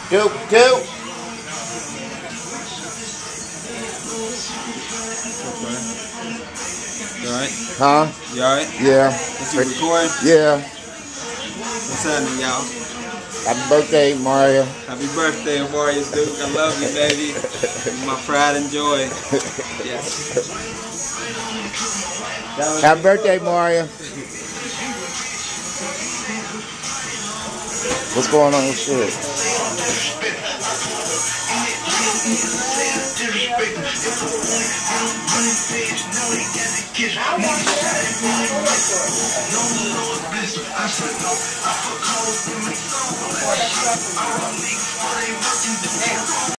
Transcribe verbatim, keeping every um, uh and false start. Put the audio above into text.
Go, go. Okay. You alright? Huh? You alright? Yeah. Is you recording? Yeah. What's happening, y'all? Happy birthday, Maria. Happy birthday, Amaria Duke. I love you, baby. You're my pride and joy. Yes. Happy birthday, Maria. What's going on with shit?